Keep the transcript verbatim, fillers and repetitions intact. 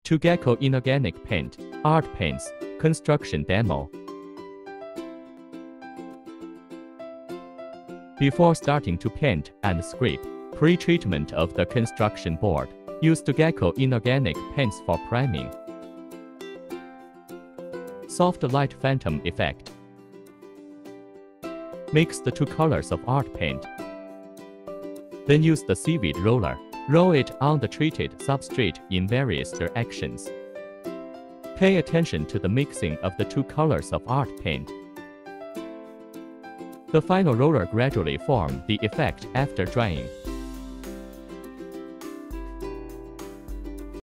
Two Gecco Inorganic Paint, Art Paints, Construction Demo. Before starting to paint and scrape, pre-treatment of the construction board. Use Two Gecco Inorganic Paints for priming. Soft light phantom effect. Mix the two colors of art paint. Then use the seaweed roller. Roll it on the treated substrate in various directions. Pay attention to the mixing of the two colors of art paint. The final roller gradually forms the effect after drying.